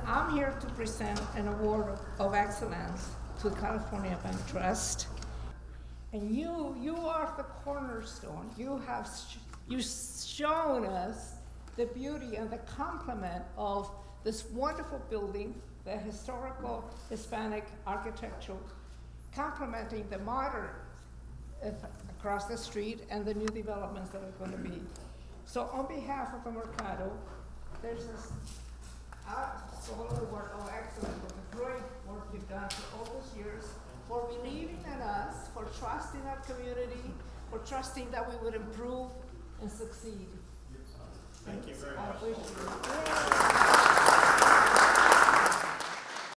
I'm here to present an award of excellence to the California Bank Trust. And you are the cornerstone. You've shown us the beauty and the complement of this wonderful building, the historical Hispanic architecture, complementing the modern across the street and the new developments that are going to be. So on behalf of the Mercado, there's this award of excellence for the great work you've done for all those years, for believing in us, for trusting our community, for trusting that we would improve and succeed. Thank you very much. I appreciate it.